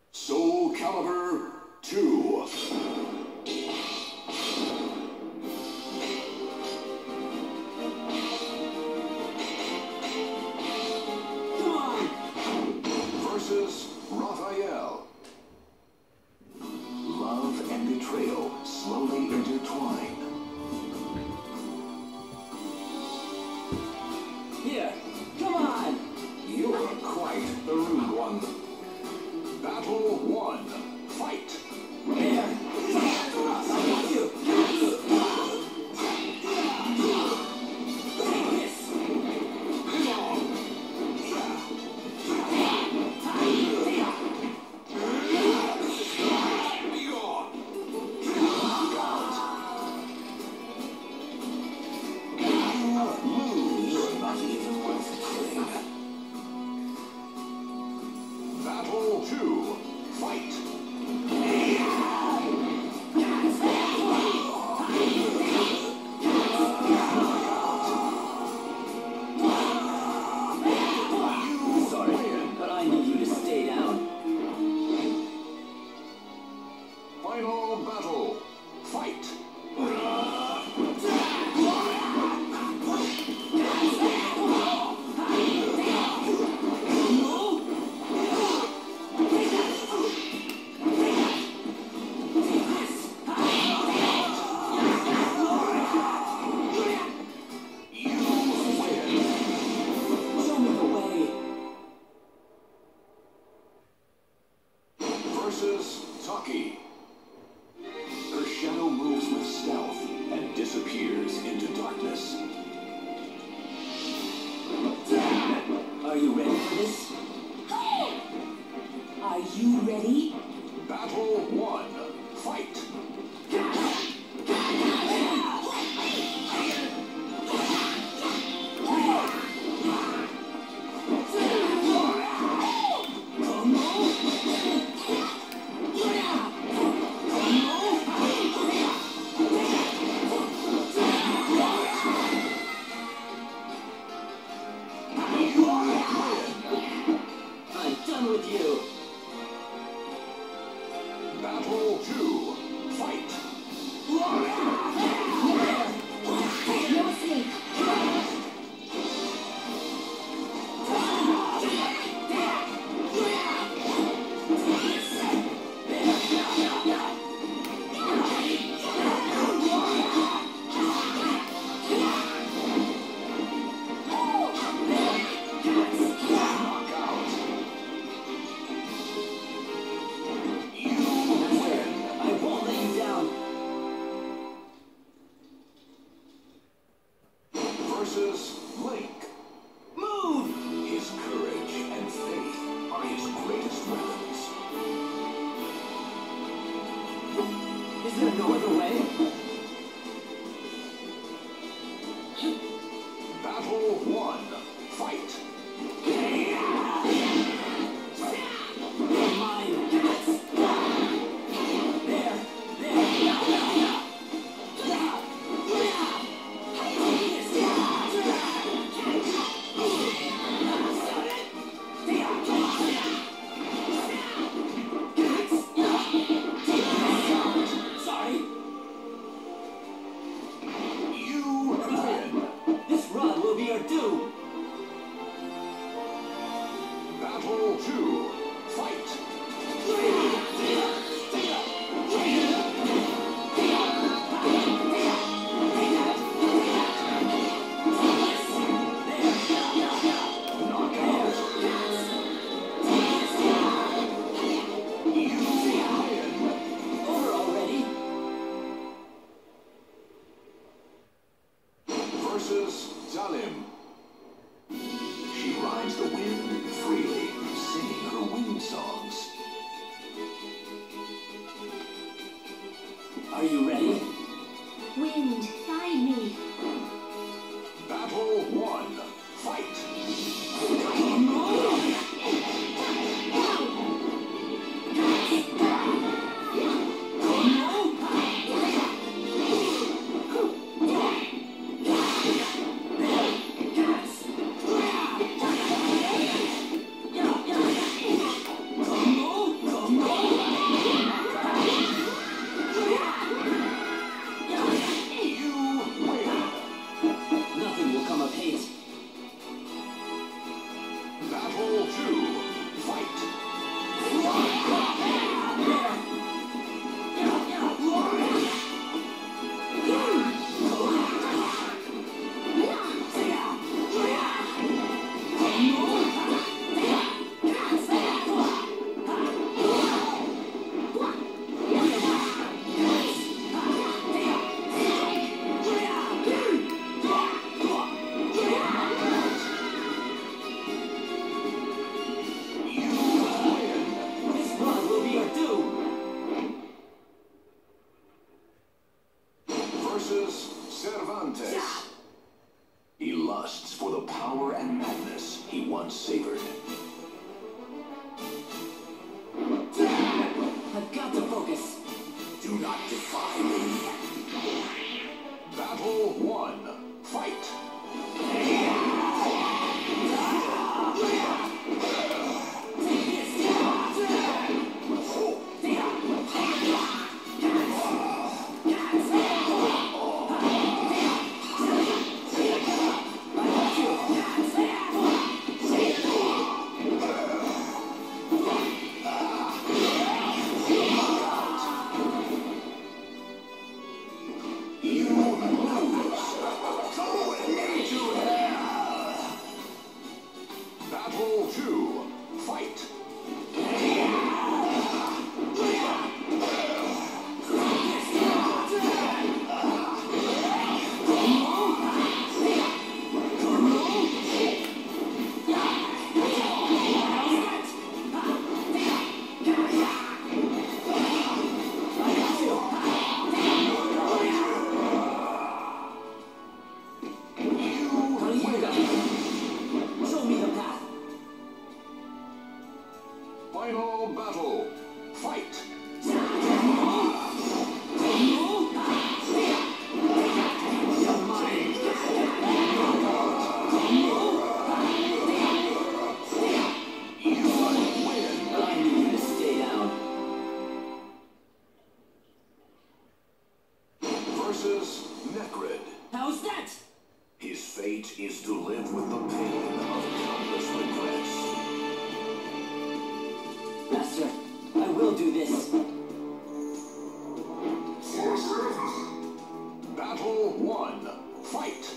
Soul Calibur 2. Come on! Versus Raphael. Love and betrayal slowly intertwine. Here, come on! You're quite the rude one. Battle 1. Fight! There! I got you! Take this! You're not even worth killing. Battle 2. Fight! Sorry, but I need you to stay down. Final battle. Fight! Show me the way. Versus Taki. Her shadow moves with stealth and disappears into darkness. Are you ready for this? Are you ready? Battle 1. Fight! I'm done with you. Battle 2. Fight! No escape. Knockout. You win. I Final battle. Fight! I need you to stay down. Versus Necrid. How's that? His fate is to live with the pain of countless regrets. Master, I will do this. Battle 1. Fight!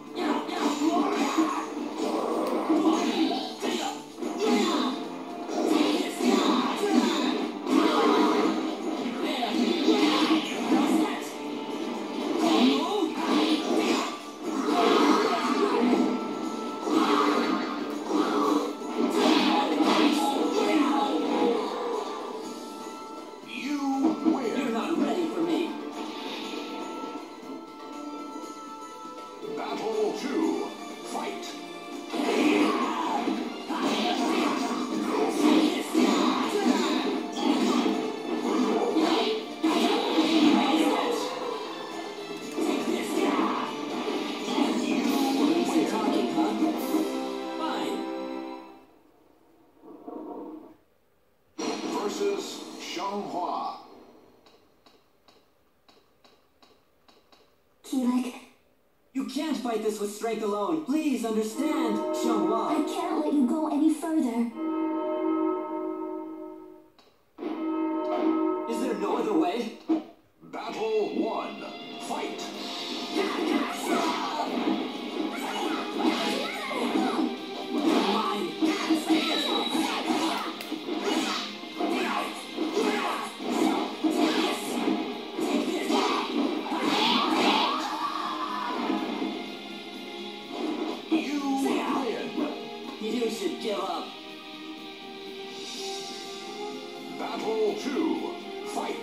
You're not ready for me. Battle 2. Fight! Easy talking, huh? Fine. Versus Xianghua. Keelik, You can't fight this with strength alone. Please understand, I Xianghua. can't let you go any further. Is there no other way? Battle 1. Fight! Mine. You should give up. Battle 2. Fight!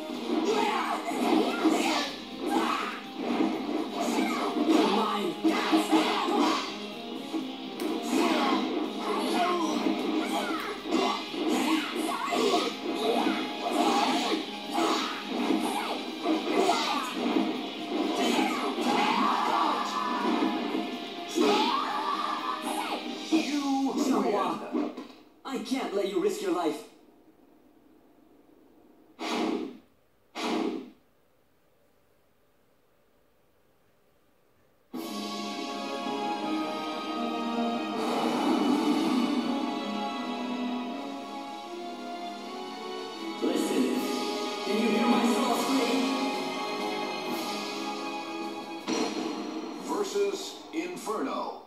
You're mine. Xianghua, I can't let you risk your life. Listen, can you hear my soul scream? Versus Inferno.